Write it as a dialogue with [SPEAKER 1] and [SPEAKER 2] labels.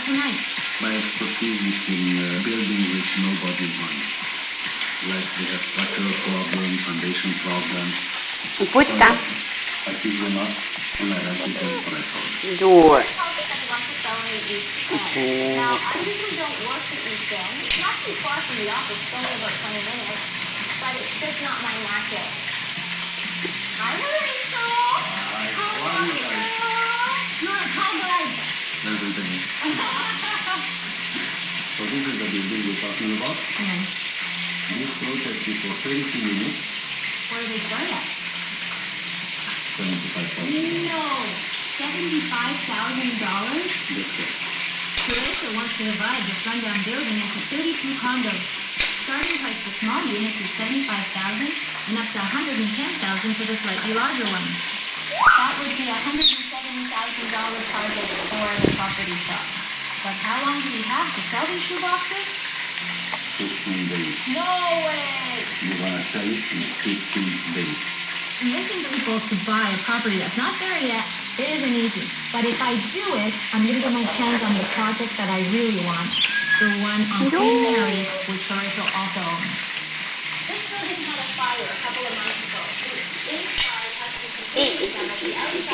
[SPEAKER 1] tonight?
[SPEAKER 2] My expertise is in building which nobody wants. Like they have structural problems, foundation problems.
[SPEAKER 3] Putya.
[SPEAKER 2] I fix them up and I write it down for myself.
[SPEAKER 3] Good.
[SPEAKER 4] Now, I usually don't work the East End. It's not too far from the office. It's only about 20 minutes. But it's just not my market. Hi, Rachel.
[SPEAKER 2] Hi,
[SPEAKER 4] How
[SPEAKER 2] how are
[SPEAKER 4] are
[SPEAKER 2] you
[SPEAKER 4] you?
[SPEAKER 2] guys?
[SPEAKER 4] Good. How good?
[SPEAKER 2] There's Anthony. So this is the building we're talking about. This project is for 32 minutes,
[SPEAKER 4] Where do they start at?
[SPEAKER 2] $75,000.
[SPEAKER 4] No. $75,000?
[SPEAKER 2] That's it.
[SPEAKER 1] Teresa wants to divide this rundown building into 32 condos. Starting price for small units is $75,000 and up to $110,000 for the slightly larger ones.
[SPEAKER 4] That would be a $170,000 project for the property shop.
[SPEAKER 1] But how long do we have to sell these shoeboxes?
[SPEAKER 2] 15 days.
[SPEAKER 4] No way!
[SPEAKER 2] You're gonna sell it in 15 days.
[SPEAKER 1] Convincing people to buy a property that's not there yet isn't easy. But if I do it, I'm going to get my hands on the project that I really want. The one on Queen Mary, which Horatio also owns.
[SPEAKER 4] This building had a fire a couple of months ago. The inside has to be completely done, but the outside